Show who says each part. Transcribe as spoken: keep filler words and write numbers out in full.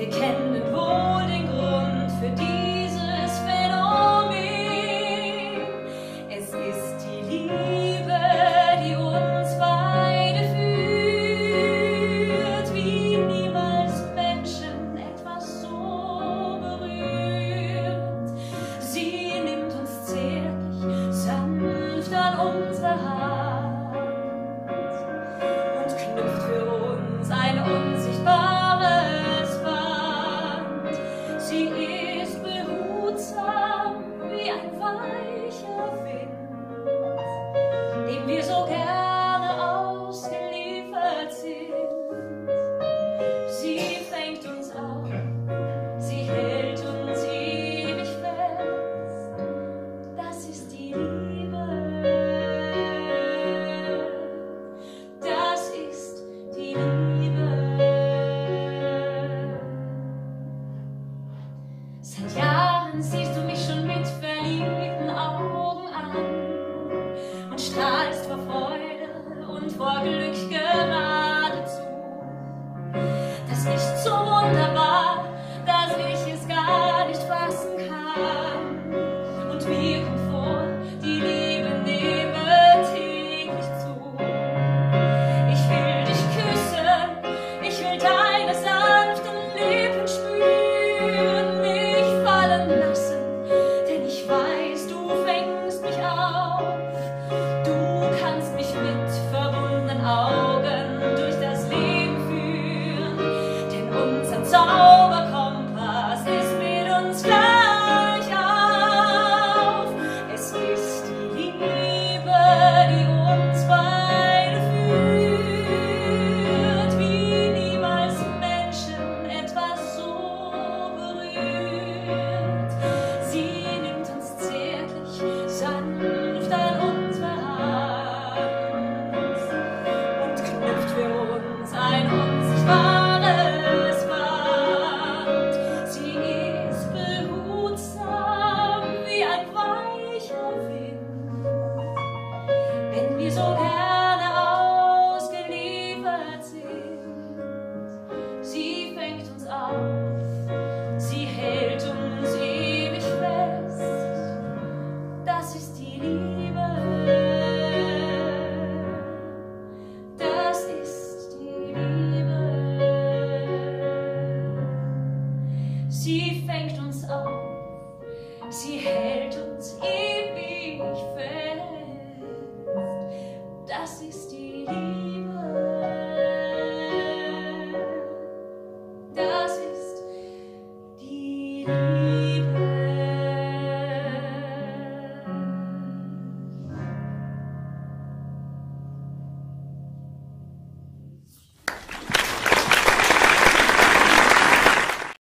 Speaker 1: Wir kennen wohl den Grund für dieses Phänomen. Es ist die Liebe, die uns beide führt, wie niemals Menschen etwas so berührt. Sie nimmt uns zärtlich, sanft an unsere Hand und knüpft für uns ein unsichtbares Band. Sie ist behutsam wie ein weicher Wind, dem wir so gerne ausgeliefert sind. Sie fängt uns auf, sie hält uns ewig fest. Das ist die Liebe. Das ist die Liebe. Seit Jahren siehst du mich schon mit verliebten Augen an und strahlst vor Freude und vor Glück.